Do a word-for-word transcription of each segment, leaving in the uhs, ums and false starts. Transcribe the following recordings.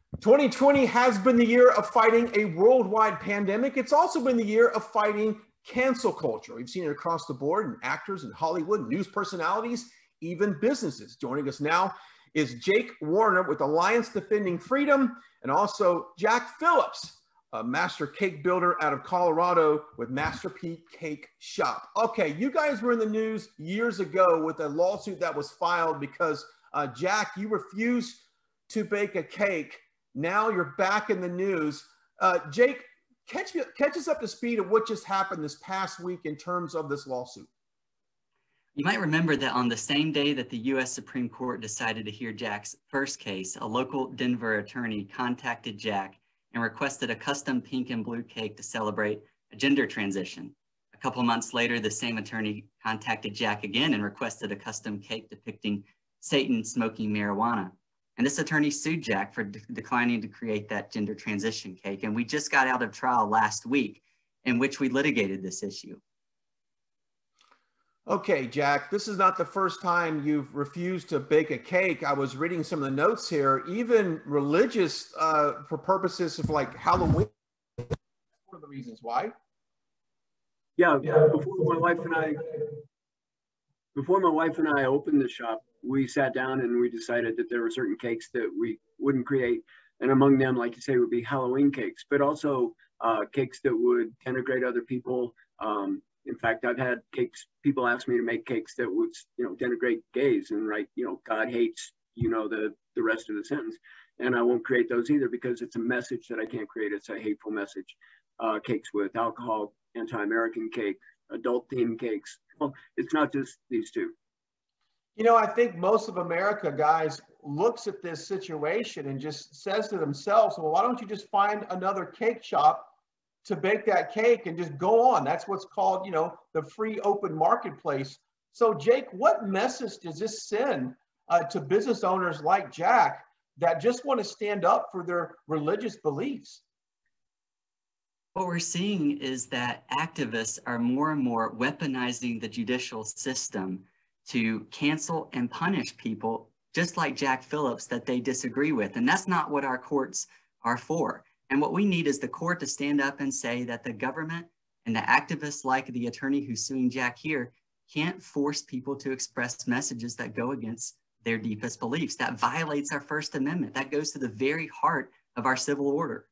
twenty twenty has been the year of fighting a worldwide pandemic. It's also been the year of fighting cancel culture. We've seen it across the board in actors in Hollywood, news personalities, even businesses. Joining us now is Jake Warner with Alliance Defending Freedom, and also Jack Phillips, a master cake builder out of Colorado with Masterpiece Cakeshop. Okay, you guys were in the news years ago with a lawsuit that was filed because, uh, Jack, you refused to bake a cake. Now you're back in the news. Uh, Jake, catch, catch us up to speed of what just happened this past week in terms of this lawsuit. You might remember that on the same day that the U S Supreme Court decided to hear Jack's first case, a local Denver attorney contacted Jack and requested a custom pink and blue cake to celebrate a gender transition. A couple months later, the same attorney contacted Jack again and requested a custom cake depicting Satan smoking marijuana. And this attorney sued Jack for de declining to create that gender transition cake. And we just got out of trial last week in which we litigated this issue. Okay, Jack, this is not the first time you've refused to bake a cake. I was reading some of the notes here, even religious uh, for purposes of like Halloween. That's one of the reasons why. Yeah, yeah, before my wife and I, before my wife and I opened the shop, we sat down and we decided that there were certain cakes that we wouldn't create. And among them, like you say, would be Halloween cakes, but also uh, cakes that would denigrate other people. Um, in fact, I've had cakes, people ask me to make cakes that would, you know, denigrate gays and write, you know, God hates, you know, the, the rest of the sentence. And I won't create those either because it's a message that I can't create. It's a hateful message. Uh, cakes with alcohol, anti-American cake, adult themed cakes. Well, it's not just these two. You know, I think most of America, guys, looks at this situation and just says to themselves, well, why don't you just find another cake shop to bake that cake and just go on? That's what's called, you know, the free open marketplace. So, Jake, what message does this send uh, to business owners like Jack that just want to stand up for their religious beliefs? What we're seeing is that activists are more and more weaponizing the judicial system to cancel and punish people just like Jack Phillips that they disagree with. And that's not what our courts are for. And what we need is the court to stand up and say that the government and the activists like the attorney who's suing Jack here can't force people to express messages that go against their deepest beliefs. That violates our First Amendment. That goes to the very heart of our civil order.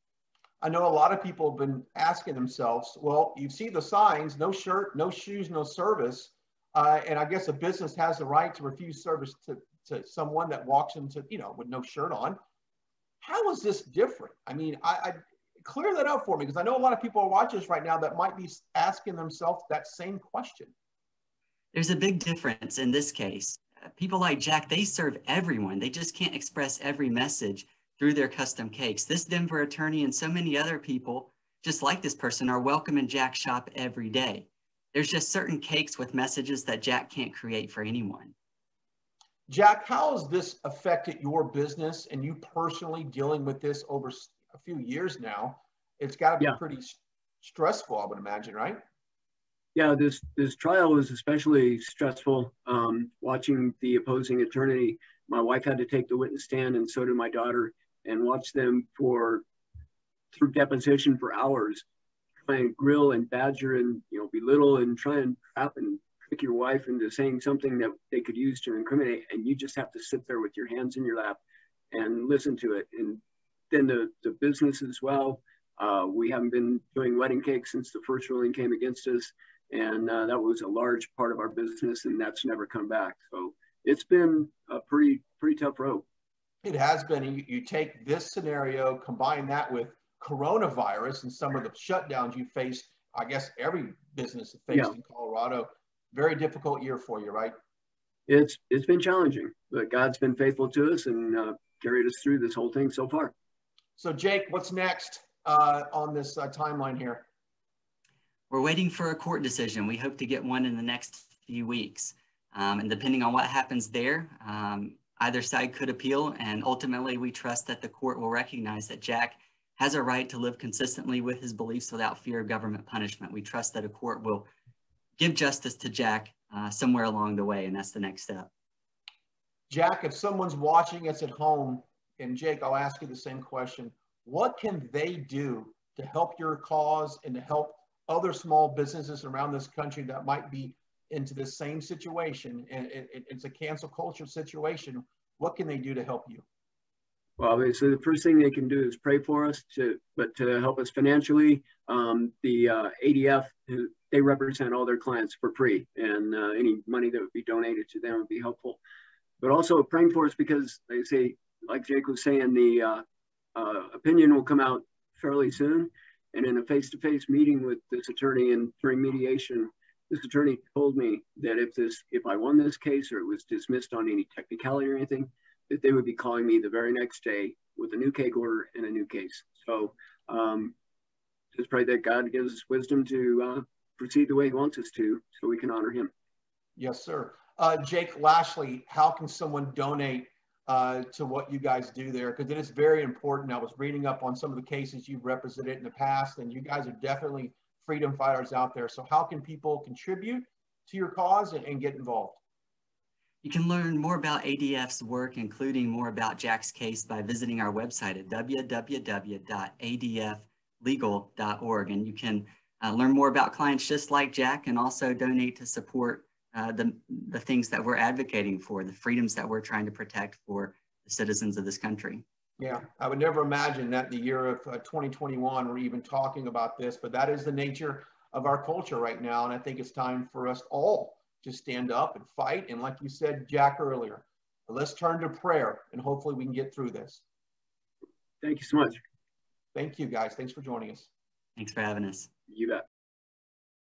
I know a lot of people have been asking themselves, well, you see the signs, no shirt, no shoes, no service. Uh, and I guess a business has the right to refuse service to, to someone that walks into, you know, with no shirt on. How is this different? I mean, I, I clear that up for me, because I know a lot of people are watching this right now that might be asking themselves that same question. There's a big difference in this case. Uh, people like Jack, they serve everyone. They just can't express every message through their custom cakes. This Denver attorney and so many other people, just like this person, are welcome in Jack's shop every day. There's just certain cakes with messages that Jack can't create for anyone. Jack, how has this affected your business and you personally dealing with this over a few years now? It's got to be yeah. pretty stressful, I would imagine, right? Yeah, this this trial was especially stressful. Um, watching the opposing attorney, my wife had to take the witness stand, and so did my daughter, and watch them for through deposition for hours, try and grill and badger and, you know, belittle and try and trap and trick your wife into saying something that they could use to incriminate, and you just have to sit there with your hands in your lap and listen to it. And then the, the business as well. Uh, we haven't been doing wedding cakes since the first ruling came against us, and uh, that was a large part of our business, and that's never come back. So it's been a pretty, pretty tough road. It has been. You, you take this scenario, combine that with coronavirus and some of the shutdowns you faced. I guess every business has faced yeah. in Colorado. Very difficult year for you, right? It's it's been challenging, but God's been faithful to us and uh, carried us through this whole thing so far. So, Jake, what's next uh, on this uh, timeline here? We're waiting for a court decision. We hope to get one in the next few weeks. Um, and depending on what happens there, um, either side could appeal. And ultimately, we trust that the court will recognize that Jack has a right to live consistently with his beliefs without fear of government punishment. We trust that a court will give justice to Jack uh, somewhere along the way, and that's the next step. Jack, if someone's watching us at home and Jake, I'll ask you the same question. What can they do to help your cause and to help other small businesses around this country that might be into the same situation, and it, it, it's a cancel culture situation? What can they do to help you? Well, obviously, the first thing they can do is pray for us, to, but to help us financially. Um, the uh, A D F, they represent all their clients for free, and uh, any money that would be donated to them would be helpful. But also praying for us because, they say, like Jake was saying, the uh, uh, opinion will come out fairly soon. And in a face-to-face meeting with this attorney and during mediation, this attorney told me that if this, if I won this case or it was dismissed on any technicality or anything, that they would be calling me the very next day with a new cake order and a new case. So um, just pray that God gives us wisdom to uh, proceed the way he wants us to, so we can honor him. Yes, sir. Uh, Jake, lastly, how can someone donate uh, to what you guys do there? Because it is very important. I was reading up on some of the cases you've represented in the past, and you guys are definitely freedom fighters out there. So how can people contribute to your cause and, and get involved? You can learn more about A D F's work, including more about Jack's case, by visiting our website at w w w dot a d f legal dot org. And you can uh, learn more about clients just like Jack, and also donate to support uh, the, the things that we're advocating for, the freedoms that we're trying to protect for the citizens of this country. Yeah, I would never imagine that in the year of uh, twenty twenty-one we're even talking about this, but that is the nature of our culture right now. And I think it's time for us all to stand up and fight. And like you said, Jack, earlier, let's turn to prayer, and hopefully we can get through this. Thank you so much. Thank you, guys. Thanks for joining us. Thanks for having us. You bet.